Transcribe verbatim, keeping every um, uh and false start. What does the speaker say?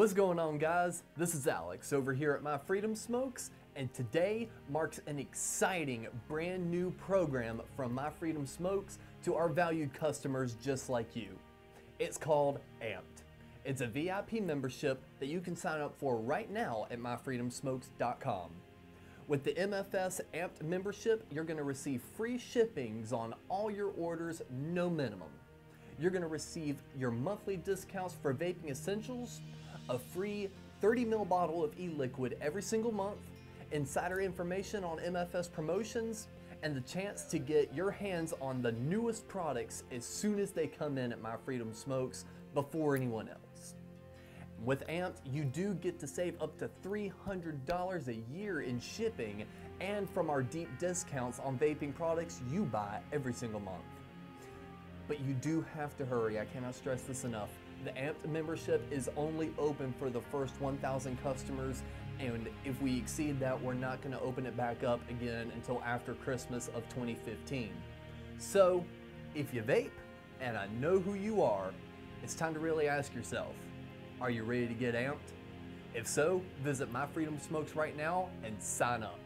What's going on, guys? This is Alex over here at My Freedom Smokes, and today marks an exciting brand new program from My Freedom Smokes to our valued customers just like you. It's called A M P D. It's a V I P membership that you can sign up for right now at my freedom smokes dot com. With the M F S A M P D membership, you're going to receive free shippings on all your orders, no minimum. You're going to receive your monthly discounts for vaping essentials, a free thirty mil bottle of e-liquid every single month, insider information on M F S promotions, and the chance to get your hands on the newest products as soon as they come in at My Freedom Smokes before anyone else. With A M P D, you do get to save up to three hundred dollars a year in shipping and from our deep discounts on vaping products you buy every single month. But you do have to hurry, I cannot stress this enough. The A M P D membership is only open for the first one thousand customers, and if we exceed that, we're not going to open it back up again until after Christmas of twenty fifteen. So, if you vape, and I know who you are, it's time to really ask yourself, are you ready to get amped? If so, visit My Freedom Smokes right now and sign up.